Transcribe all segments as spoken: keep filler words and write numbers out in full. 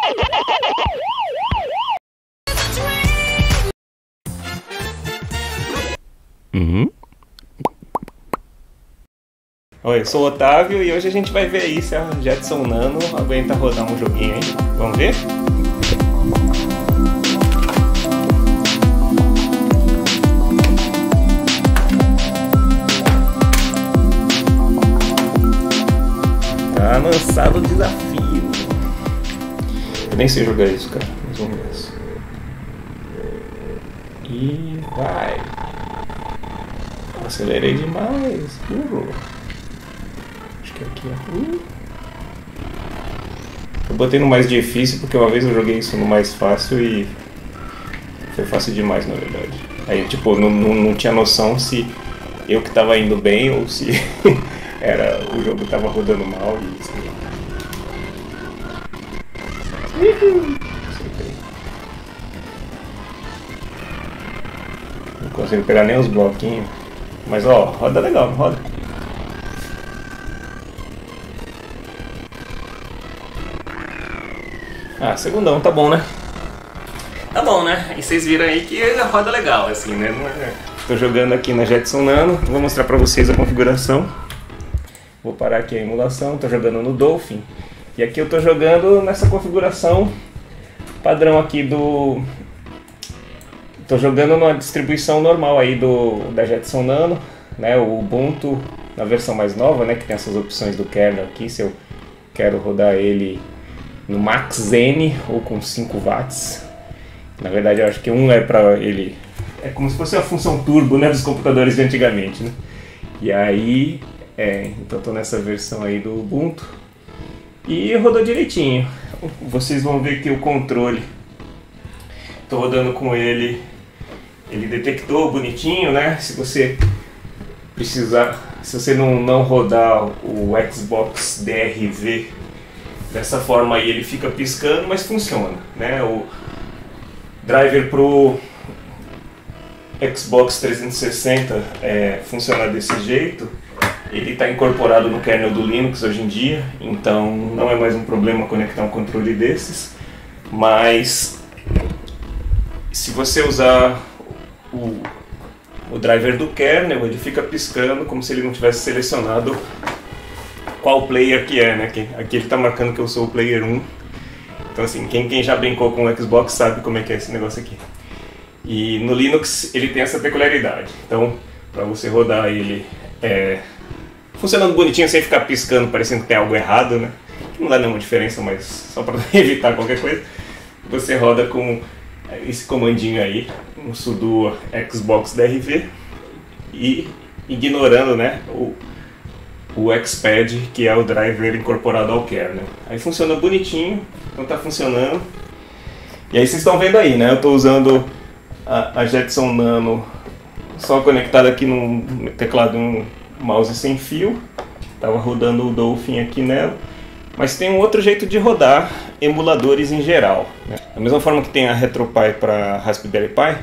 Uhum. Oi, eu sou o Otávio e hoje a gente vai ver aí se a Jetson Nano aguenta rodar um joguinho, hein? Vamos ver? Tá lançado o desafio. Eu nem sei jogar isso, cara. Mas vamos ver isso. E vai. Acelerei demais. Burro. Acho que aqui, ó. Uh. Eu botei no mais difícil porque uma vez eu joguei isso no mais fácil e foi fácil demais, na verdade. Aí, tipo, não, não, não tinha noção se eu que tava indo bem ou se era o jogo tava rodando mal e isso. Não consigo pegar nem os bloquinhos. Mas ó, roda legal, não roda? Ah, segundão, tá bom, né? Tá bom, né? E vocês viram aí que roda legal, assim, né? Tô jogando aqui na Jetson Nano, vou mostrar pra vocês a configuração. Vou parar aqui a emulação, tô jogando no Dolphin. E aqui eu tô jogando nessa configuração padrão aqui do... Tô jogando numa distribuição normal aí do, da Jetson Nano, né? O Ubuntu na versão mais nova, né? Que tem essas opções do kernel aqui, se eu quero rodar ele no Max Zen ou com cinco watts. Na verdade eu acho que um é para ele... É como se fosse a função turbo, né? Dos computadores de antigamente, né? E aí... É, então tô nessa versão aí do Ubuntu. E rodou direitinho. Vocês vão ver que o controle... Tô rodando com ele... Ele detectou bonitinho, né? Se você precisar, se você não, não rodar o Xbox D R V dessa forma aí, ele fica piscando, mas funciona, né? O driver pro Xbox trezentos e sessenta é, funciona desse jeito. Ele está incorporado no kernel do Linux hoje em dia, então não é mais um problema conectar um controle desses. Mas se você usar O, o driver do kernel, ele fica piscando como se ele não tivesse selecionado qual player que é, né? Aqui, aqui ele está marcando que eu sou o player um. Então assim, quem, quem já brincou com o Xbox sabe como é que é esse negócio aqui. E no Linux ele tem essa peculiaridade. Então, para você rodar ele é, funcionando bonitinho, sem ficar piscando, parecendo que tem algo errado, né? Não dá nenhuma diferença, mas só para evitar qualquer coisa, você roda com esse comandinho aí, um sudo Xbox D R V, e ignorando, né, o, o Xpad, que é o driver incorporado ao kernel. Aí funciona bonitinho, então tá funcionando. E aí vocês estão vendo aí, né, eu tô usando a, a Jetson Nano só conectada aqui no teclado, um mouse sem fio. Tava rodando o Dolphin aqui nela. Mas tem um outro jeito de rodar emuladores em geral, né? Da mesma forma que tem a RetroPie para Raspberry Pi,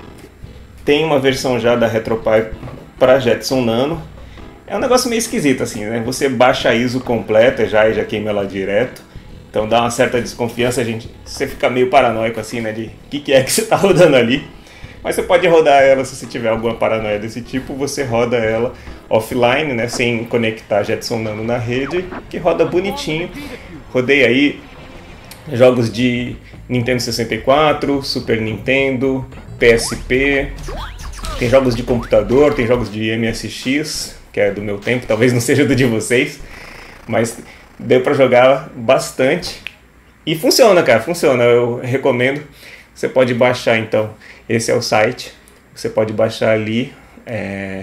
tem uma versão já da RetroPie para Jetson Nano. É um negócio meio esquisito assim, né? Você baixa a I S O completa já e já queima ela direto. Então dá uma certa desconfiança, a gente, você fica meio paranoico assim, né? De o que, que é que você está rodando ali. Mas você pode rodar ela, se você tiver alguma paranoia desse tipo, você roda ela offline, né, sem conectar a Jetson Nano na rede, que roda bonitinho. Rodei aí jogos de Nintendo sessenta e quatro, Super Nintendo, P S P, tem jogos de computador, tem jogos de M S X, que é do meu tempo, talvez não seja do de vocês, mas deu pra jogar bastante. E funciona, cara, funciona, eu recomendo. Você pode baixar então, esse é o site, você pode baixar ali, é,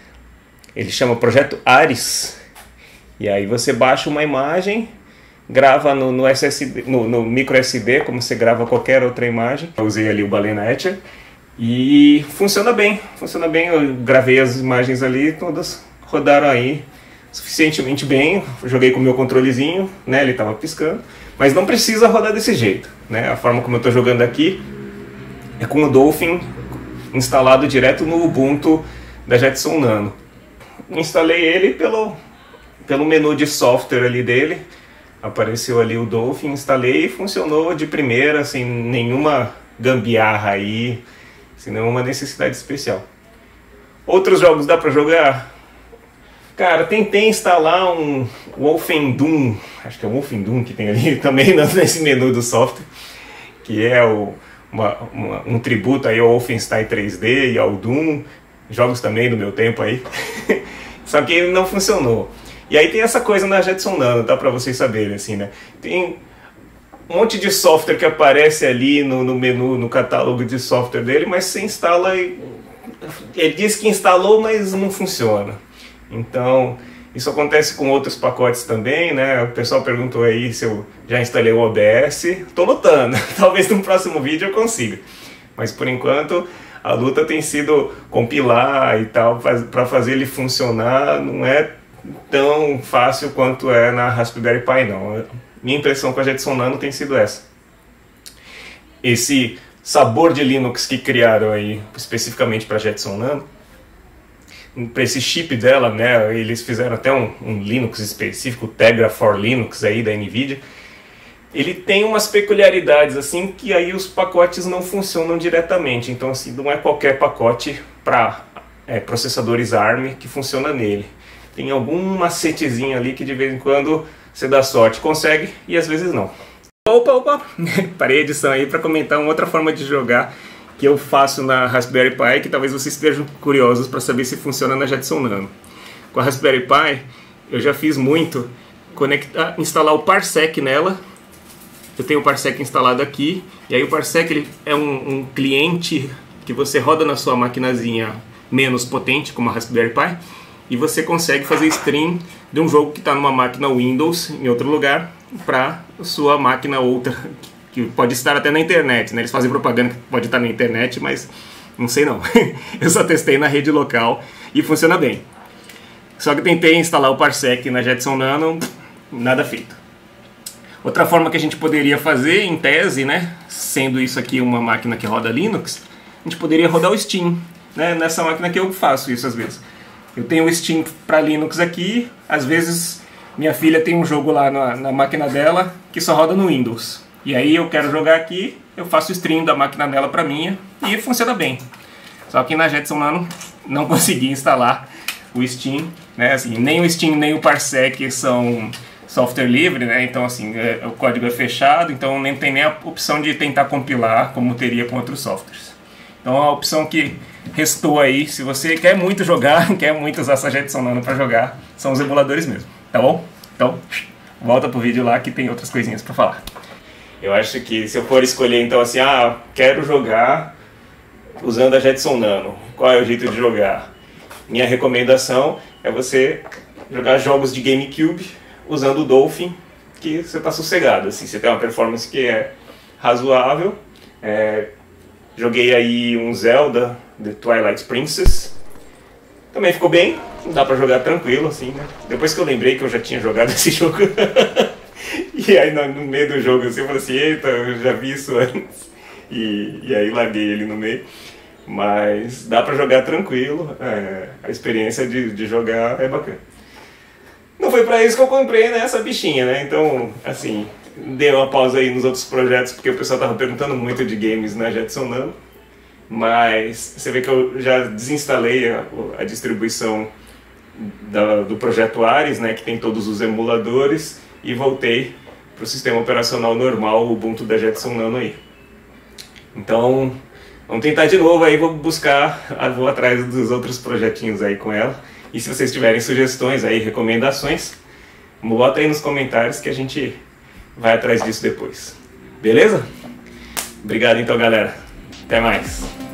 ele chama Projeto Ares, e aí você baixa uma imagem, grava no, no, S S D, no, no micro S D, como você grava qualquer outra imagem. Eu usei ali o Balena Etcher, e funciona bem, funciona bem, eu gravei as imagens ali, todas rodaram aí suficientemente bem, joguei com o meu controlezinho, né, ele estava piscando. Mas não precisa rodar desse jeito, né? A forma como eu estou jogando aqui é com o Dolphin instalado direto no Ubuntu da Jetson Nano. Instalei ele pelo, pelo menu de software ali dele. apareceu ali o Dolphin, instalei e funcionou de primeira, sem nenhuma gambiarra aí, sem nenhuma necessidade especial. Outros jogos dá pra jogar? Cara, tentei instalar um Wolfendoom, acho que é o Wolfendoom que tem ali também nesse menu do software, que é o, uma, uma, um tributo aí ao Wolfenstein três D e ao Doom, jogos também do meu tempo aí, só que ele não funcionou. E aí tem essa coisa na Jetson Nano, dá pra vocês saberem, assim, né? Tem um monte de software que aparece ali no, no menu, no catálogo de software dele, mas você instala e ele diz que instalou, mas não funciona. Então, isso acontece com outros pacotes também, né? O pessoal perguntou aí se eu já instalei o O B S. Tô lutando, talvez no próximo vídeo eu consiga. Mas por enquanto, a luta tem sido compilar e tal, para fazer ele funcionar. Não é tão fácil quanto é na Raspberry Pi, não. Minha impressão com a Jetson Nano tem sido essa. Esse sabor de Linux que criaram aí, especificamente para a Jetson Nano, para esse chip dela, né, eles fizeram até um, um Linux específico, Tegra for Linux aí da NVIDIA. Ele tem umas peculiaridades assim que aí os pacotes não funcionam diretamente. Então assim, não é qualquer pacote para é, processadores ARM que funciona nele. Tem algum macetezinho ali que de vez em quando você dá sorte, consegue e às vezes não. Opa, opa! Parei a edição aí para comentar uma outra forma de jogar que eu faço na Raspberry Pi, que talvez vocês estejam curiosos para saber se funciona na Jetson Nano. Com a Raspberry Pi, eu já fiz muito conectar, instalar o Parsec nela. Eu tenho o Parsec instalado aqui, e aí o Parsec ele é um, um cliente que você roda na sua maquinazinha menos potente, como a Raspberry Pi, e você consegue fazer stream de um jogo que está numa máquina Windows em outro lugar para sua máquina outra, que pode estar até na internet, né? Eles fazem propaganda que pode estar na internet, mas não sei não. Eu só testei na rede local e funciona bem. Só que tentei instalar o Parsec na Jetson Nano, nada feito. Outra forma que a gente poderia fazer, em tese, né, sendo isso aqui uma máquina que roda Linux, a gente poderia rodar o Steam, né, nessa máquina que eu faço isso às vezes. Eu tenho o Steam para Linux aqui, às vezes minha filha tem um jogo lá na, na máquina dela que só roda no Windows. E aí eu quero jogar aqui, eu faço o stream da máquina dela para minha e funciona bem. Só que na Jetson Nano não consegui instalar o Steam, né, assim, nem o Steam nem o Parsec são software livre, né? Então assim, é, o código é fechado, então nem tem nem a opção de tentar compilar como teria com outros softwares. Então a opção que restou aí, se você quer muito jogar, quer muito usar essa Jetson Nano para jogar, são os emuladores mesmo, tá bom? Então, volta pro vídeo lá que tem outras coisinhas para falar. Eu acho que se eu for escolher então assim, ah, quero jogar usando a Jetson Nano, qual é o jeito de jogar? Minha recomendação é você jogar jogos de GameCube usando o Dolphin, que você está sossegado, assim, você tem uma performance que é razoável. É, joguei aí um Zelda, The Twilight Princess, também ficou bem, dá pra jogar tranquilo, assim, né? Depois que eu lembrei que eu já tinha jogado esse jogo, e aí no, no meio do jogo assim, eu falei assim, eita, eu já vi isso antes, e, e aí larguei ele no meio. Mas dá pra jogar tranquilo, é, a experiência de, de jogar é bacana. Não foi pra isso que eu comprei, né, essa bichinha, né? Então, assim, dei uma pausa aí nos outros projetos, porque o pessoal tava perguntando muito de games na Jetson Nano. Mas você vê que eu já desinstalei a, a distribuição da, do projeto Ares, né, que tem todos os emuladores, e voltei para o sistema operacional normal, o Ubuntu da Jetson Nano aí. Então, vamos tentar de novo aí, vou buscar, vou atrás dos outros projetinhos aí com ela. E se vocês tiverem sugestões aí, recomendações, bota aí nos comentários que a gente vai atrás disso depois. Beleza? Obrigado então, galera. Até mais.